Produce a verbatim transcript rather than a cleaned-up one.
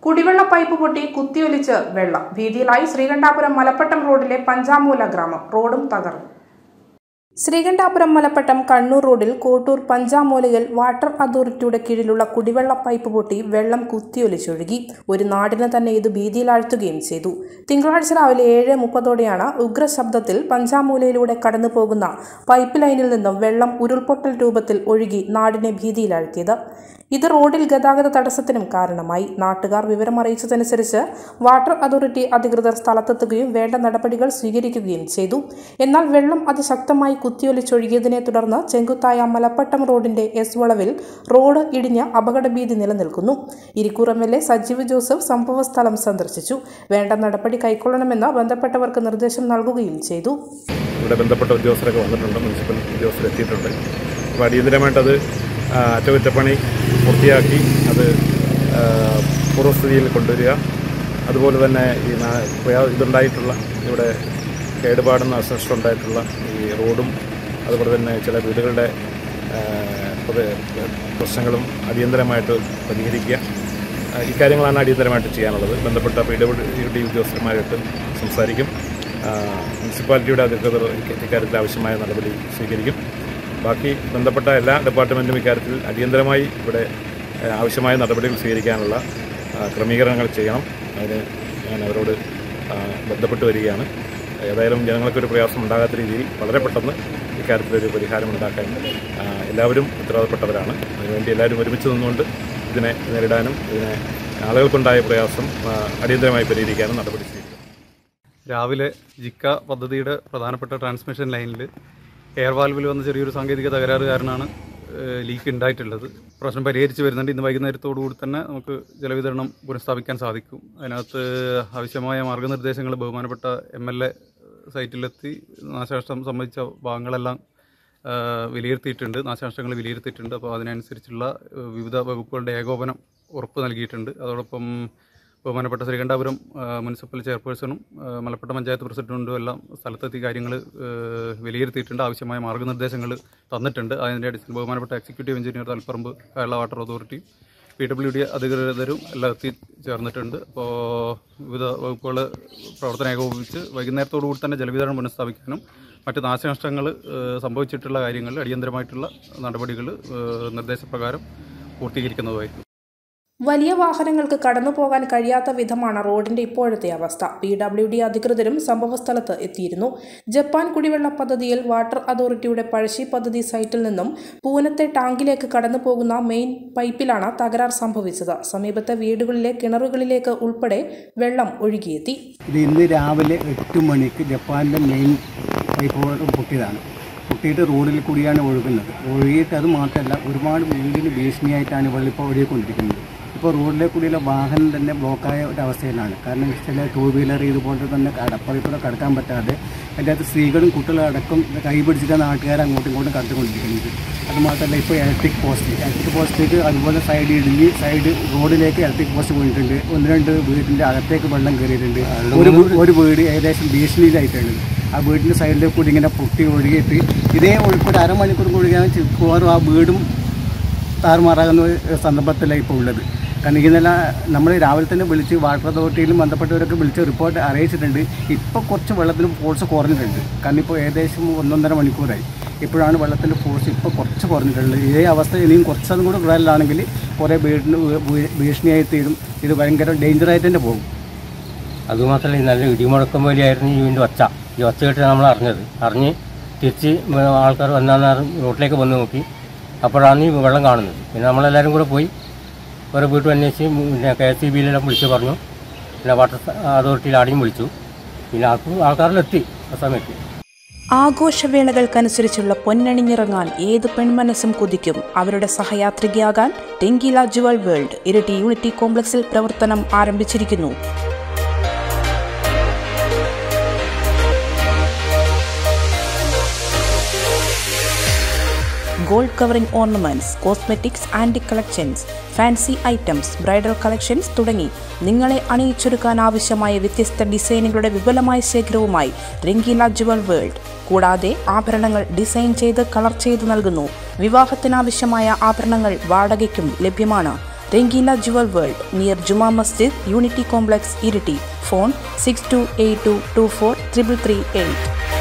കുടിവെള്ള പൈപ്പ് പൊട്ടി കുത്തിയൊലിച്ച് വെള്ളം. ഭീതിയിലായി ശ്രീകണ്ഠാപുരം മലപ്പട്ടം റോഡിലെ പഞ്ചാമൂല ഗ്രാമം. റോഡും തകർന്നു. ശ്രീകണ്ഠാപുരം മലപ്പട്ടം കണ്ണൂർ റോഡിൽ കോട്ടൂർ പഞ്ചാമൂലയിൽ വാട്ടർ അതോറിറ്റിയുടെ കീഴിലുള്ള കുടിവെള്ള പൈപ്പ് പൊട്ടി വെള്ളം കുത്തിയൊലിച്ചൊഴുകി. ഒരു നാടിനെ തന്നെ ഇത് ഭീതിയിലാഴ്ത്തുകയും ചെയ്തു. തിങ്കളാഴ്ച രാവിലെ ഏഴ് മുപ്പതോടെയാണ് ഉഗ്രശബ്ദത്തിൽ പഞ്ചാമൂലയിലൂടെ കടന്നു പോകുന്ന പൈപ്പ് ലൈനിൽ നിന്നും വെള്ളം ഉരുൾപൊട്ടൽ രൂപത്തിൽ ഒഴുകി നാടിനെ ഭീതിയിലാഴ്ത്തിയത്. ഇത് റോഡിൽ ഗതാഗത തടസ്സത്തിനും കാരണമായി. നാട്ടുകാർ വിവരമറിയിച്ചതനുസരിച്ച് വാട്ടർ അതോറിറ്റി അധികൃതർ സ്ഥലത്തെത്തുകയും വേണ്ട നടപടികൾ സ്വീകരിക്കുകയും ചെയ്തു. എന്നാൽ വെള്ളം അതിശക്തമായി കുത്തിയൊലിച്ചൊഴുകിയതിനെ തുടർന്ന് ചെങ്കുത്തായ മലപ്പട്ടം റോഡിന്റെ എസ് വളവിൽ റോഡ് ഇടിഞ്ഞ് അപകടഭീതി നിലനിൽക്കുന്നു. Irikkur M L A Sajeev Joseph സംഭവസ്ഥലം സന്ദർശിച്ചു. വേണ്ട നടപടി കൈക്കൊള്ളണമെന്ന് ബന്ധപ്പെട്ടവർക്ക് നിർദ്ദേശം നൽകുകയും ചെയ്തു. ഇവിടെ ബന്ധപ്പെട്ട ഉദ്യോഗസ്ഥരൊക്കെ വന്നിട്ടുണ്ട്, മുനിസിപ്പൽ ഉദ്യോഗസ്ഥർ എത്തിയിട്ടുണ്ട്. അപ്പോൾ അടിയന്തരമായിട്ടത് അറ്റകുറ്റപ്പണി പൂർത്തിയാക്കി അത് പൂർവ്വസ്ഥിതിയിൽ കൊണ്ടുവരിക. അതുപോലെ തന്നെ ഈ ഇതുണ്ടായിട്ടുള്ള ഇവിടെ കേടുപാടുന്ന നാശനഷ്ടം ഉണ്ടായിട്ടുള്ള ഈ റോഡും അതുപോലെ തന്നെ ചില വീടുകളുടെ പ്രശ്നങ്ങളും അടിയന്തരമായിട്ട് പരിഹരിക്കുക. ഇക്കാര്യങ്ങളാണ് അടിയന്തരമായിട്ട് ചെയ്യാനുള്ളത്. ബന്ധപ്പെട്ട പി ഡബ്ല്യു ഡി ഉദ്യോഗസ്ഥന്മാരായിട്ട് സംസാരിക്കും. മുനിസിപ്പാലിറ്റിയുടെ അധികൃതർ ഇക്കാര്യത്തിൽ ആവശ്യമായ നടപടി സ്വീകരിക്കും. ബാക്കി ബന്ധപ്പെട്ട എല്ലാ ഡിപ്പാർട്ട്മെൻറ്റും ഇക്കാര്യത്തിൽ അടിയന്തരമായി ഇവിടെ ആവശ്യമായ നടപടികൾ സ്വീകരിക്കാനുള്ള ക്രമീകരണങ്ങൾ ചെയ്യണം. അതിന് ഞാൻ അവരോട് ബന്ധപ്പെട്ട് വരികയാണ്. ഏതായാലും ജനങ്ങൾക്കൊരു പ്രയാസം ഉണ്ടാകാത്ത രീതിയിൽ വളരെ പെട്ടെന്ന് ഇക്കാര്യത്തിലൊരു പരിഹാരം ഉണ്ടാക്കാൻ എല്ലാവരും ഉത്തരവാദപ്പെട്ടവരാണ്. അതിനുവേണ്ടി എല്ലാവരും ഒരുമിച്ച് നിന്നുകൊണ്ട് ഇതിനെ നേരിടാനും ഇതിനെ ആളുകൾക്കുണ്ടായ പ്രയാസം അടിയന്തരമായി പരിഹരിക്കാനും നടപടി സ്വീകരിക്കും. രാവിലെ ജിക്ക പദ്ധതിയുടെ പ്രധാനപ്പെട്ട ട്രാൻസ്മിഷൻ ലൈനിൽ എയർ വാൽവിൽ വന്ന ചെറിയൊരു സാങ്കേതിക തകരാറ് കാരണമാണ് ലീക്ക് ഉണ്ടായിട്ടുള്ളത്. പ്രശ്നം പരിഹരിച്ച് വരുന്നുണ്ട്. ഇന്ന് വൈകുന്നേരത്തോടുകൂടി തന്നെ നമുക്ക് ജലവിതരണം പുനഃസ്ഥാപിക്കാൻ സാധിക്കും. അതിനകത്ത് ആവശ്യമായ മാർഗ്ഗനിർദ്ദേശങ്ങൾ ബഹുമാനപ്പെട്ട എം എൽ എ സൈറ്റിലെത്തി നാശനഷ്ടം സംബന്ധിച്ച ഭാഗങ്ങളെല്ലാം വിലയിരുത്തിയിട്ടുണ്ട്, നാശനഷ്ടങ്ങൾ വിലയിരുത്തിയിട്ടുണ്ട്. അപ്പോൾ അതിനനുസരിച്ചുള്ള വിവിധ വകുപ്പുകളുടെ ഏകോപനം ഉറപ്പ് നൽകിയിട്ടുണ്ട്. അതോടൊപ്പം ബഹുമാനപ്പെട്ട ശ്രീകണ്ഠാപുരം മുനിസിപ്പൽ ചെയർപേഴ്സണും മലപ്പട്ടം പഞ്ചായത്ത് പ്രസിഡന്റും എല്ലാം സ്ഥലത്തെത്തി കാര്യങ്ങൾ വിലയിരുത്തിയിട്ടുണ്ട്. ആവശ്യമായ മാർഗ്ഗനിർദ്ദേശങ്ങൾ തന്നിട്ടുണ്ട്. അതിൻ്റെ അടിസ്ഥാനത്തിൽ ബഹുമാനപ്പെട്ട executive engineer Taliparamba Kerala water authority P W D അധികൃതരും എല്ലാം എത്തി ചേർന്നിട്ടുണ്ട്. അപ്പോൾ വിവിധ വകുപ്പുകൾ പ്രവർത്തനം ഏകോപിപ്പിച്ച് വൈകുന്നേരത്തോടുകൂടി തന്നെ ജലവിതരണം പുനഃസ്ഥാപിക്കാനും മറ്റ് നാശനഷ്ടങ്ങൾ സംഭവിച്ചിട്ടുള്ള കാര്യങ്ങളിൽ അടിയന്തരമായിട്ടുള്ള നടപടികൾ നിർദ്ദേശപ്രകാരം പൂർത്തീകരിക്കുന്നതുമായിരിക്കും. വലിയ വാഹനങ്ങൾക്ക് കടന്നു പോകാൻ കഴിയാത്ത വിധമാണ് റോഡിന്റെ ഇപ്പോഴത്തെ അവസ്ഥ. പി ഡബ്ല്യു ഡി അധികൃതരും സംഭവസ്ഥലത്ത് എത്തിയിരുന്നു. ജപ്പാൻ കുടിവെള്ള പദ്ധതിയിൽ വാട്ടർ അതോറിറ്റിയുടെ പഴശ്ശി പദ്ധതി സൈറ്റിൽ നിന്നും പൂനത്തെ ടാങ്കിലേക്ക് കടന്നു പോകുന്ന മെയിൻ പൈപ്പിലാണ് തകരാർ സംഭവിച്ചത്. സമീപത്തെ വീടുകളിലെ കിണറുകളിലേക്ക് ഉൾപ്പെടെ വെള്ളം ഒഴുകിയെത്തി. ഇത് ഇന്ന് രാവിലെ എട്ട് മണിക്ക് ജപ്പാനിലെ മെയിൻ പൈപ്പ് പൊട്ടിയതാണ്. പൊട്ടിയിട്ട് റോഡിൽ കൂടിയാണ് ഒഴുകുന്നത്. ഒഴുകിയിട്ട് അത് മാത്രമല്ല, ഒരുപാട് വീടിന് ഭീഷണിയായിട്ടാണ് വെള്ളം ഇപ്പോൾ ഒഴുകിക്കൊണ്ടിരിക്കുന്നത്. ഇപ്പോൾ റോഡിലെ കൂടിയുള്ള വാഹനം തന്നെ ബ്ലോക്കായ ഒരു അവസ്ഥയിലാണ്. കാരണം ചില ടൂ വീലർ ഇതുപോലെ തന്നെ അടപ്പറിക്കൂടെ കടക്കാൻ പറ്റാതെ അതിൻ്റെ അകത്ത് സ്ത്രീകളും കുട്ടികളും അടക്കം കൈ പിടിച്ചിട്ട് നാട്ടുകാർ അങ്ങോട്ടും ഇങ്ങോട്ടും കടത്തിക്കൊണ്ടിരിക്കുന്നത്. അതുമാത്രമല്ല, ഇപ്പോൾ ഇലക്ട്രിക് പോസ്റ്റ് ഇലക്ട്രിക് പോസ്റ്റിലേക്ക് അതുപോലെ സൈഡ് ഇടിഞ്ഞ് സൈഡ് റോഡിലേക്ക് ഇലക്ട്രിക് പോസ്റ്റ് പോയിട്ടുണ്ട്. ഒന്ന് രണ്ട് വീടിൻ്റെ അകത്തേക്ക് വെള്ളം കയറിയിട്ടുണ്ട്. ഒരു ഒരു വീട് ഏകദേശം ഭീഷണിയിലായിട്ടുണ്ട്. ആ വീടിൻ്റെ സൈഡിലേക്ക് കൂടി ഇങ്ങനെ പൊട്ടി ഒഴുകിയിട്ട് ഇതേ ഒഴുക്കൊരു അരമണിക്കൂർ ഒഴുകിയാൽ മിക്കവാറും ആ വീടും താറുമാറാകുന്ന സന്ദർഭത്തിലാണ് ഇപ്പോൾ ഉള്ളത്. കാരണം ഇന്നലെ നമ്മൾ രാവിലെ തന്നെ വിളിച്ച് വാട്ടർ അതോറിറ്റിയിലും ബന്ധപ്പെട്ടവരൊക്കെ വിളിച്ച് റിപ്പോർട്ട് അറിയിച്ചിട്ടുണ്ട്. ഇപ്പോൾ കുറച്ച് വെള്ളത്തിന് ഫോഴ്സ് കുറഞ്ഞിട്ടുണ്ട്. കാരണം ഇപ്പോൾ ഏകദേശം ഒന്നൊന്നര മണിക്കൂറായി. ഇപ്പോഴാണ് വെള്ളത്തിൻ്റെ ഫോഴ്സ് ഇപ്പോൾ കുറച്ച് കുറഞ്ഞിട്ടുള്ളത്. ഇതേ അവസ്ഥ ഇനിയും കുറച്ചതും കൂടെ കൂടുതലാണെങ്കിൽ കുറേ വീടിന് ഭീഷണിയായി തീരും. ഇത് ഭയങ്കര ഡേഞ്ചറായിട്ട് തന്നെ പോകും. അതുമാത്രമല്ല, നല്ല ഇടിമുഴക്കം പോലെയായിരുന്നു ഈ വീണ്ടും ഒച്ച. ഈ ഒച്ച കേട്ട് നമ്മൾ അറിഞ്ഞത് അറിഞ്ഞ് തിരിച്ച് ആൾക്കാർ വന്നാൽ റോട്ടിലേക്ക് വന്ന് നോക്കി. അപ്പോഴാണ് ഈ വെള്ളം കാണുന്നത്. പിന്നെ നമ്മളെല്ലാവരും കൂടെ പോയി ഓരോ വീട്ടും അന്വേഷിച്ച് പിന്നെ കെ എസ് ഇ ബിയിലെല്ലാം വിളിച്ച് പറഞ്ഞു. പിന്നെ വാട്ടർ അതോറിറ്റിയിൽ ആടെയും വിളിച്ചു. പിന്നെ ആൾക്കും ആൾക്കാരിലെത്തി ആ സമയത്ത്. ആഘോഷവേളകൾക്കനുസരിച്ചുള്ള പൊന്നണിഞ്ഞിറങ്ങാൻ ഏത് പെൺമനസ്സും കൊതിക്കും. അവരുടെ സഹയാത്രികയാകാൻ ടെങ്കില ജുവൽ വേൾഡ് ഇരിട്ടി യൂണിറ്റി കോംപ്ലക്സിൽ പ്രവർത്തനം ആരംഭിച്ചിരിക്കുന്നു. Gold covering ornaments, cosmetics, antique collections, fancy items, bridal collections തുടങ്ങി നിങ്ങളെ അണിയിച്ചൊരുക്കാൻ ആവശ്യമായ വ്യത്യസ്ത ഡിസൈനുകളുടെ വിപുലമായ ശേഖരവുമായി രംഗീല ജുവൽ വേൾഡ്. കൂടാതെ ആഭരണങ്ങൾ ഡിസൈൻ ചെയ്ത് കളർ ചെയ്ത് നൽകുന്നു. വിവാഹത്തിനാവശ്യമായ ആഭരണങ്ങൾ വാടകയ്ക്കും ലഭ്യമാണ്. Rengina Jewel World near Juma Masjid, Unity Complex, Iriti. Phone six two eight two two four three three three eight.